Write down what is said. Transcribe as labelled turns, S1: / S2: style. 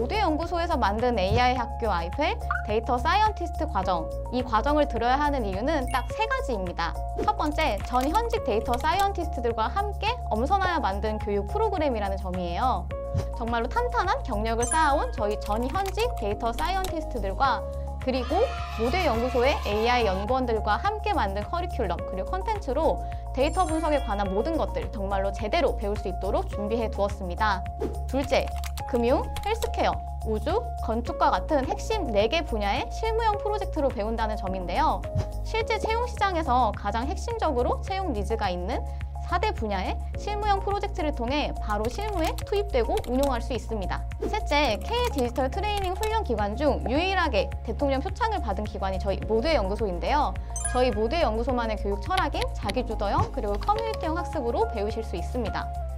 S1: 모두의 연구소에서 만든 AI 학교 아이펠 데이터 사이언티스트 과정. 이 과정을 들어야 하는 이유는 딱 3가지입니다. 첫 번째, 전 현직 데이터 사이언티스트들과 함께 엄선하여 만든 교육 프로그램이라는 점이에요. 정말로 탄탄한 경력을 쌓아온 저희 전 현직 데이터 사이언티스트들과 그리고 모두의 연구소의 AI 연구원들과 함께 만든 커리큘럼 그리고 콘텐츠로 데이터 분석에 관한 모든 것들 정말로 제대로 배울 수 있도록 준비해 두었습니다. 둘째, 금융, 헬스케어, 우주, 건축과 같은 핵심 4개 분야의 실무형 프로젝트로 배운다는 점인데요. 실제 채용 시장에서 가장 핵심적으로 채용 니즈가 있는 4대 분야의 실무형 프로젝트를 통해 바로 실무에 투입되고 운용할 수 있습니다. 셋째, K 디지털 트레이닝 훈련 기관 중 유일하게 대통령 표창을 받은 기관이 저희 모두의 연구소인데요. 저희 모두의 연구소만의 교육 철학인 자기주도형 그리고 커뮤니티형 학습으로 배우실 수 있습니다.